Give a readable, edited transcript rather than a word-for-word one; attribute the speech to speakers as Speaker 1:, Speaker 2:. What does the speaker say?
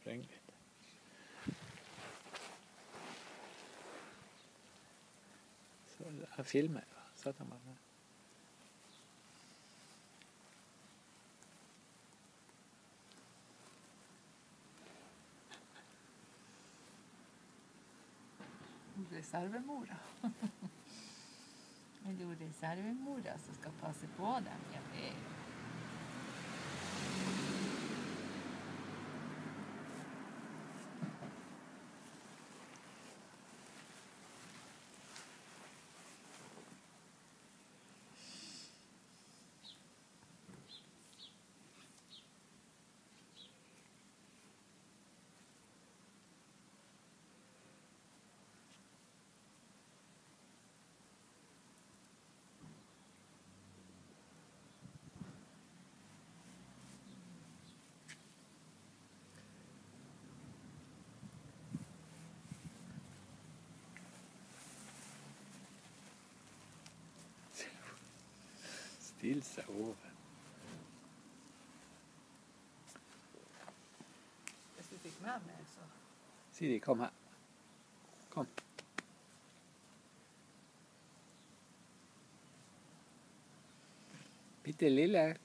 Speaker 1: sprenge litt. Så jeg filmer, da. Setter meg ned.
Speaker 2: Reservemora. Men det er jo reservemora som skal passe på dem. Ja, det er jo.
Speaker 1: Stille seg over.
Speaker 2: Hvis du fikk med meg, så...
Speaker 1: Siri, kom her. Kom. Bitte lille.